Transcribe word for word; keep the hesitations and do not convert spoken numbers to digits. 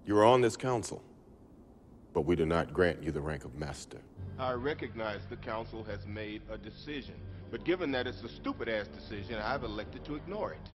You are on this council, but we do not grant you the rank of master. I recognize the council has made a decision, but given that it's a stupid-ass decision, I've elected to ignore it.